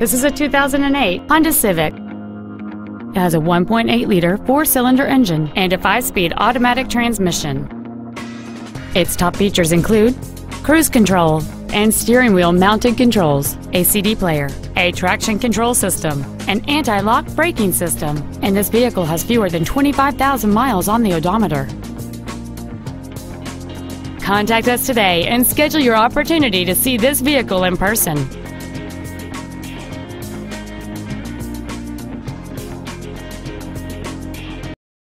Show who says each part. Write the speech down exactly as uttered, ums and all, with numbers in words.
Speaker 1: This is a two thousand eight Honda Civic. It has a one point eight liter four-cylinder engine and a five-speed automatic transmission. Its top features include cruise control and steering wheel mounted controls, a C D player, a traction control system, an anti-lock braking system, and this vehicle has fewer than twenty-five thousand miles on the odometer. Contact us today and schedule your opportunity to see this vehicle in person.